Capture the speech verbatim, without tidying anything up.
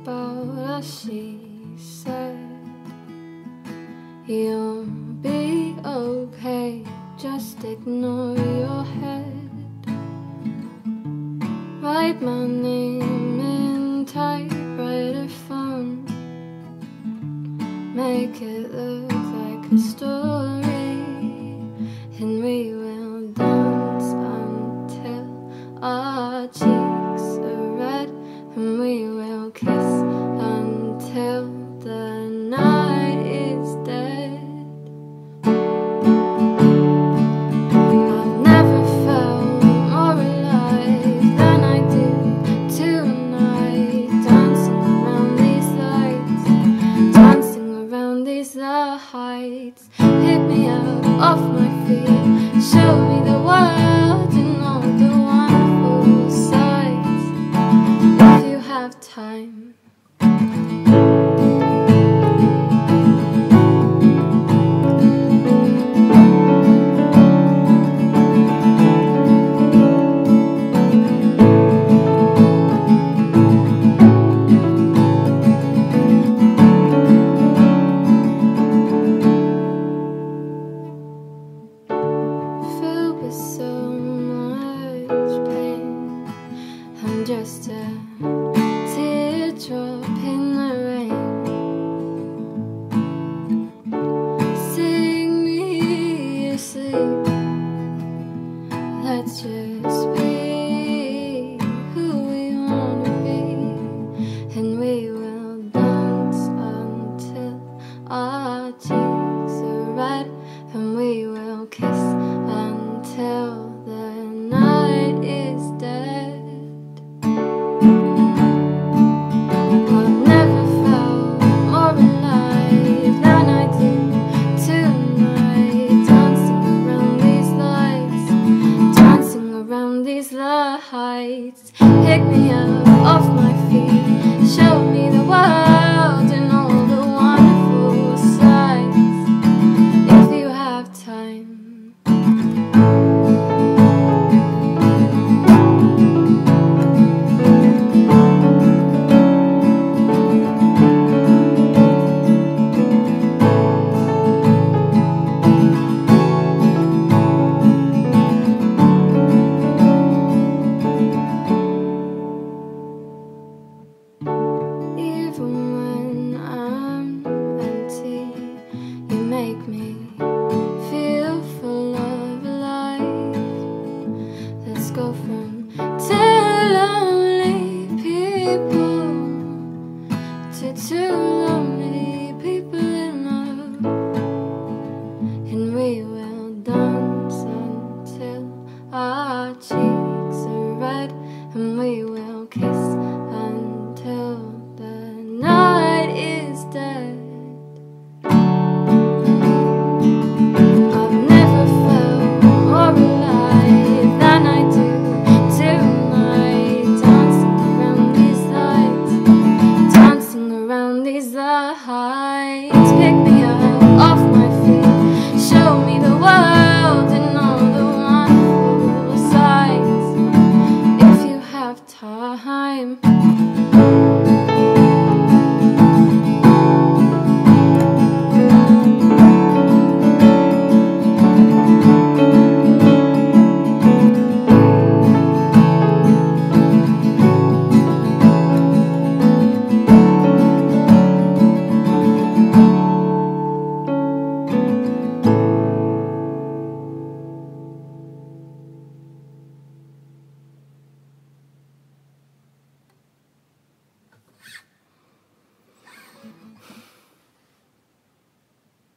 about us, she said. You'll be okay, just ignore your head. Write my name in typewriter font, make it look like a story, and we will dance until our cheeks are red, and we will kiss until the night is dead. I've never felt more alive than I do tonight, dancing around these lights, dancing around these heights. Pick me up off my feet, show me the world and all the wonderful sights. If you have time.